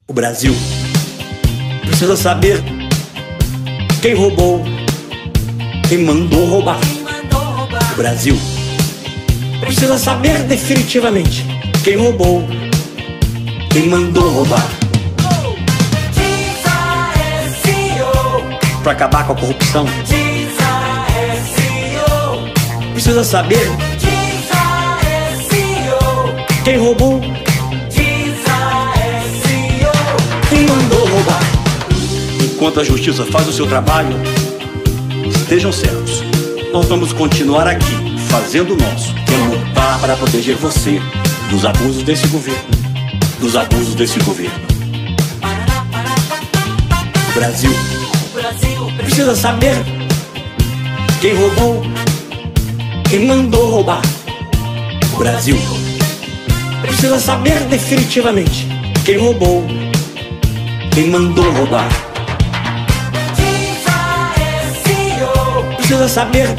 O Brasil precisa saber quem roubou, quem mandou roubar. O Brasil precisa saber definitivamente quem roubou, quem mandou roubar. Pra acabar com a corrupção, precisa saber quem roubou, quem mandou roubar. Enquanto a justiça faz o seu trabalho, estejam certos, nós vamos continuar aqui fazendo o nosso. Vamos lutar para proteger você dos abusos desse governo, dos abusos desse governo. O Brasil precisa saber quem roubou, quem mandou roubar. O Brasil precisa saber definitivamente quem roubou, quem mandou roubar. Precisa saber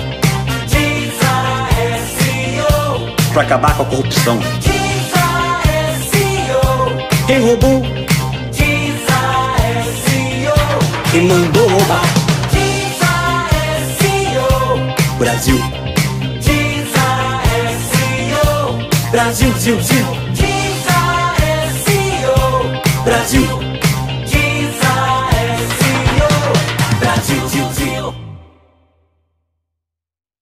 pra acabar com a corrupção. Quem roubou, quem mandou roubar. Brasil, Brasil, Brasil, Brasil.